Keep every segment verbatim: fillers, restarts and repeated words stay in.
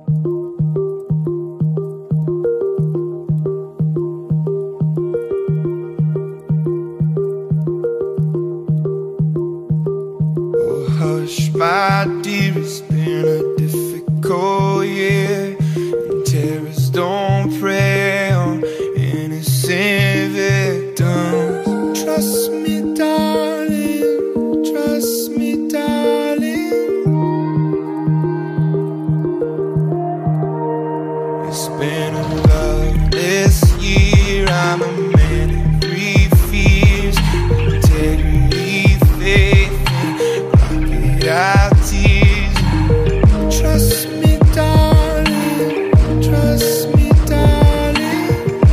Hush, my dear, it's been a difficult year, and terrorists don't prey on innocent victims. Trust me, darling, trust me, darling. It's been a loveless year. I'm a man of three fears: integrity, faith, our tears. Trust me, darling, trust me, darling.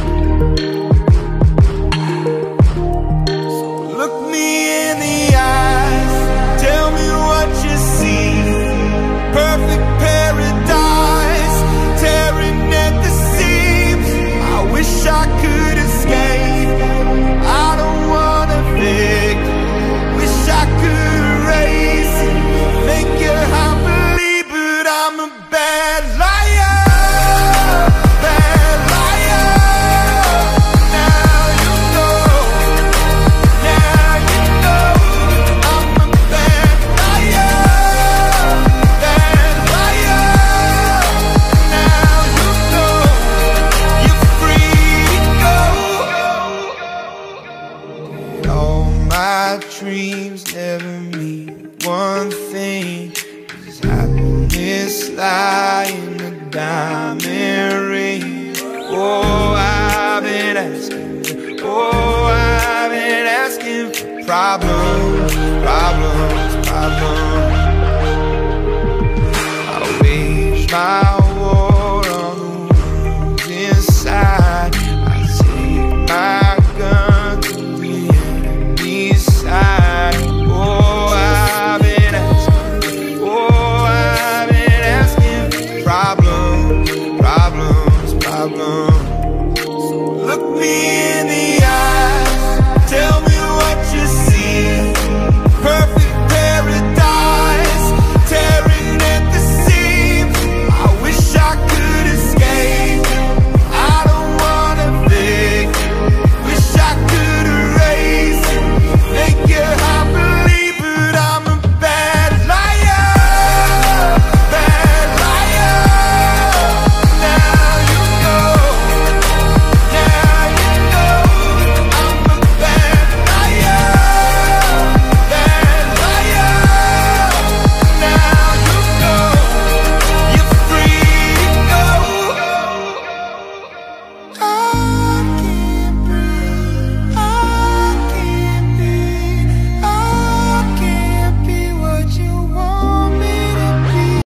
So look me in the eyes, tell me what you see. Perfect paradise, tearing at the seams. I wish I could escape. I don't wanna fake, wish I could erase it, make you happily, but I'm a bad liar, bad liar. Now you know, now you know, I'm a bad liar, bad liar. Now you know, you're free to go. All my dreams never mean one thing. Does happiness lie in a diamond ring? Oh, I've been asking, oh, I've been asking for problems, problems, problems. I wage my